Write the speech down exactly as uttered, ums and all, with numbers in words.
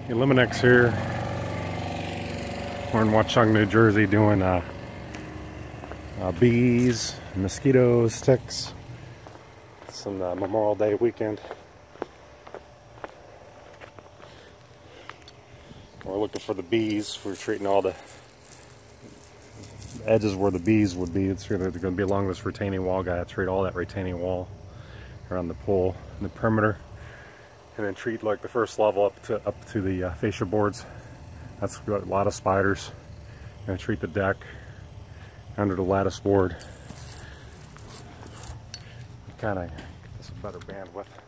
Eliminex here. We're in Watchung, New Jersey, doing uh, uh, bees, mosquitoes, ticks. It's on the Memorial Day weekend. We're looking for the bees. We're treating all the edges where the bees would be. It's going to be along this retaining wall. Got to treat all that retaining wall around the pool and the perimeter, and then treat like the first level up to up to the uh, fascia boards. That's got a lot of spiders. And treat the deck under the lattice board. Kind of get some better bandwidth.